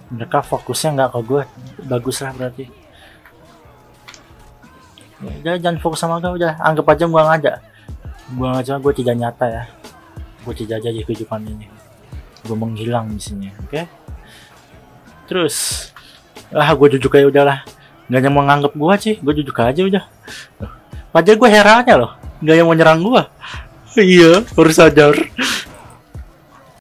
Mereka fokusnya nggak ke gue. Bagus lah berarti. Ya, jangan fokus sama gue, udah anggap aja gue nggak ada. Gue aja, gue tidak nyata ya. Gue tidak ada di kehidupan ini. Gue menghilang di sini, oke? Terus, gue duduk aja udahlah. Gak ada yang mau nganggep gue sih, gue duduk aja udah. Padahal gue herannya loh, gak yang mau nyerang gue. Iya, harus sadar.